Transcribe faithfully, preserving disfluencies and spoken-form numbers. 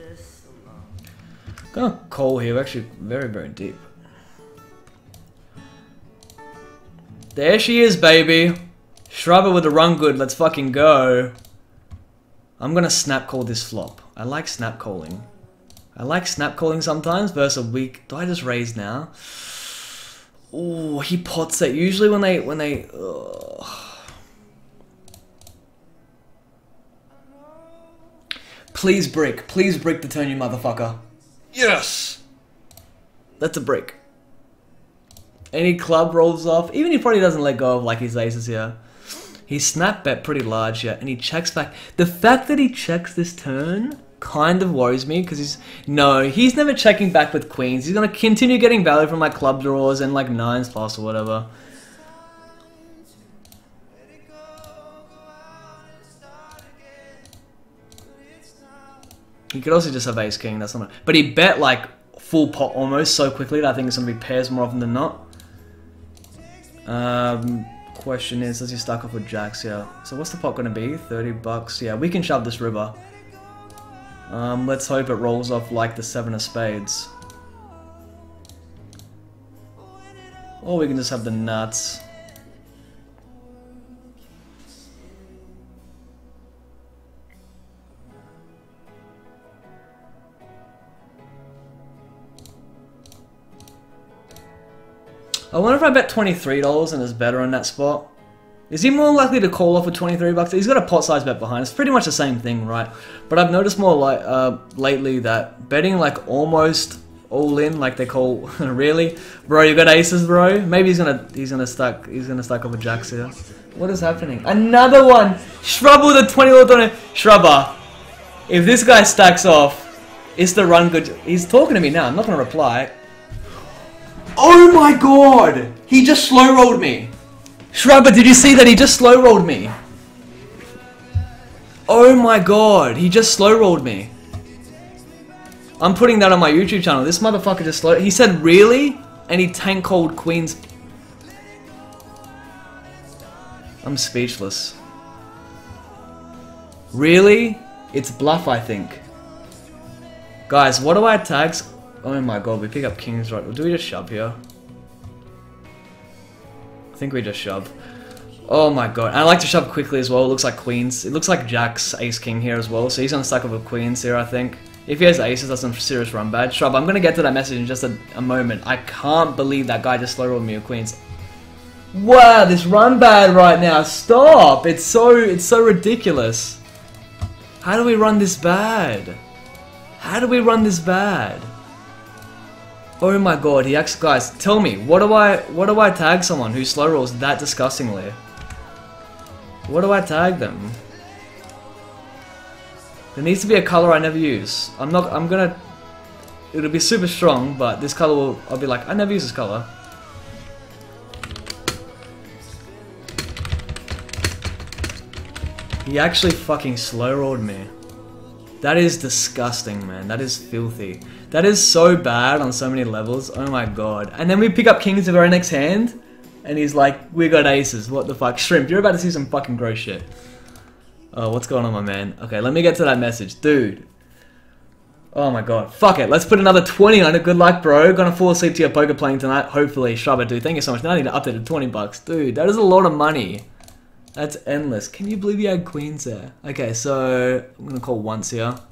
Gonna call here, we're actually very, very deep. There she is, baby. Shrubber with a run good, let's fucking go. I'm gonna snap call this flop. I like snap calling. I like snap calling sometimes versus a weak. Do I just raise now? Oh, he pots it. Usually when they when they. Ugh. Please brick. Please brick the turn, you motherfucker. Yes. That's a brick. Any club rolls off. Even he probably doesn't let go of like his aces here. He snap bet pretty large here, and he checks back. The fact that he checks this turn kind of worries me because he's no, he's never checking back with queens. He's gonna continue getting value from like club draws and like nines plus or whatever. He could also just have ace king. That's not. But he bet like full pot almost so quickly that I think it's gonna be pairs more often than not. Um. Question is, does he stack up with jacks here? So what's the pot gonna be? thirty bucks. Yeah, we can shove this river. Um, let's hope it rolls off like the seven of spades. Or we can just have the nuts. I wonder if I bet twenty-three dollars and is better on that spot. Is he more likely to call off with twenty-three bucks? He's got a pot size bet behind. It's pretty much the same thing, right? But I've noticed more like uh, lately that betting like almost all in, like they call really, bro. You got aces, bro. Maybe he's gonna he's gonna stack he's gonna stack up with jacks here. What is happening? Another one. Shrubber with a twenty dollar on it. Shrubber. If this guy stacks off, it's the run good. He's talking to me now. I'm not gonna reply. Oh my god! He just slow rolled me. Shrubber, did you see that? He just slow rolled me. Oh my god, he just slow rolled me. I'm putting that on my YouTube channel. This motherfucker just slow. He said really, and he tank called queens. I'm speechless. Really? It's bluff, I think. Guys, what do I tag? Oh my god, we pick up kings, right? Do we just shove here? I think we just shove. Oh my god. And I like to shove quickly as well. It looks like queens. It looks like jacks, ace, king here as well. So he's gonna stack up with queens here, I think. If he has aces, that's some serious run bad. Shrub, I'm gonna get to that message in just a, a moment. I can't believe that guy just slow rolled me with queens. Wow, this run bad right now. Stop! It's so, it's so ridiculous. How do we run this bad? How do we run this bad? Oh my god, he actually, guys, tell me, what do I, what do I tag someone who slow rolls that disgustingly? What do I tag them? There needs to be a color I never use. I'm not, I'm gonna, it'll be super strong, but this color will, I'll be like, I never use this color. He actually fucking slow rolled me. That is disgusting, man. That is filthy. That is so bad on so many levels. Oh my god. And then we pick up kings of our next hand, and he's like, we got aces. What the fuck? Shrimp, you're about to see some fucking gross shit. Oh, what's going on, my man? Okay, let me get to that message. Dude. Oh my god. Fuck it. Let's put another twenty on it. Good luck, bro. Gonna fall asleep to your poker playing tonight. Hopefully. Shrubber, dude. Thank you so much. Now I need to update to twenty bucks. Dude, that is a lot of money. That's endless. Can you believe you had queens there? Okay, so I'm gonna call once here.